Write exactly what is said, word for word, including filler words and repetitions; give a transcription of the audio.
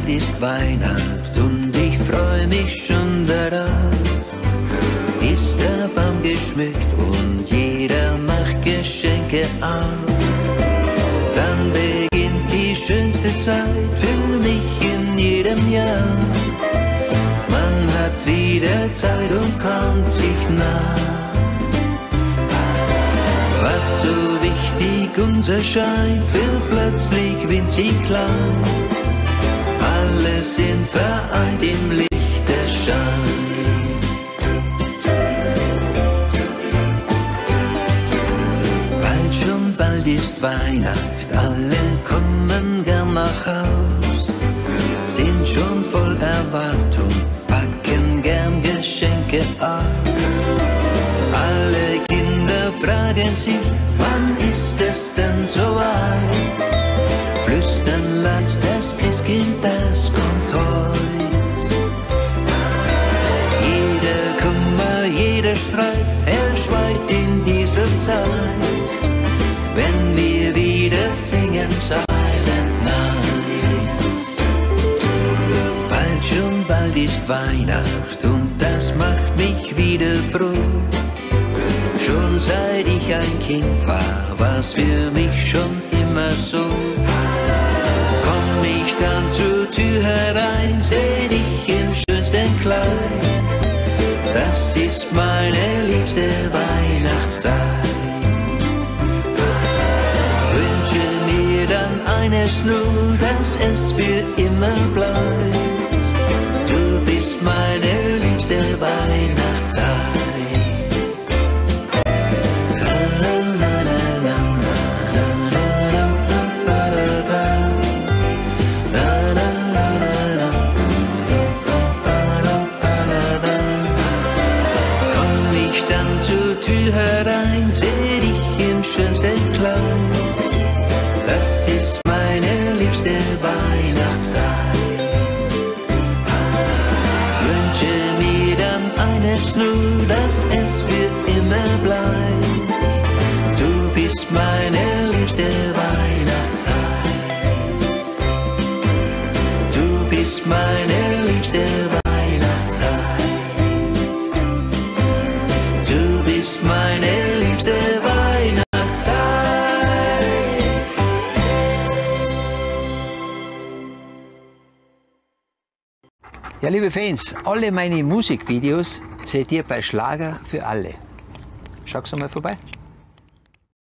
bald ist Weihnacht und ich freue mich schon darauf. Ist der Baum geschmückt und jeder macht Geschenke auf. Dann beginnt die schönste Zeit für mich in jedem Jahr. Man hat wieder Zeit und kommt sich nah. Was so wichtig uns erscheint, wird plötzlich winzig klein. Alles sind vereint im Lichterschein. Bald schon bald ist Weihnacht, alle kommen gern nach Haus, sind schon voll Erwartung, packen gern Geschenke aus. Alle Kinder fragen sich, wann ist es denn soweit? Flüstern leis, das Christkind, das kommt heut. Jeder Kummer, jeder Streit, er schweigt in dieser Zeit, wenn wir wieder singen Silent Night. Bald schon bald ist Weihnacht und das macht mich wieder froh. Schon seit ich ein Kind war, war's für mich schon immer so. Komm ich dann zur Tür herein, seh dich im schönsten Kleid. Das ist meine liebste Weihnachtszeit. Wünsche mir dann eines nur, dass es für immer bleibt. Du bist meine liebste Weihnachtszeit. Herein, seh dich im schönsten Kleid. Das ist meine liebste Weihnachtszeit. Wünsche mir dann eines nur, dass es für immer bleibt. Du bist meine liebste Weihnachtszeit. Du bist meine liebste Weihnachtszeit. Meine liebste Weihnachtszeit. Ja, liebe Fans, alle meine Musikvideos seht ihr bei Schlager für alle. Schaut's mal vorbei.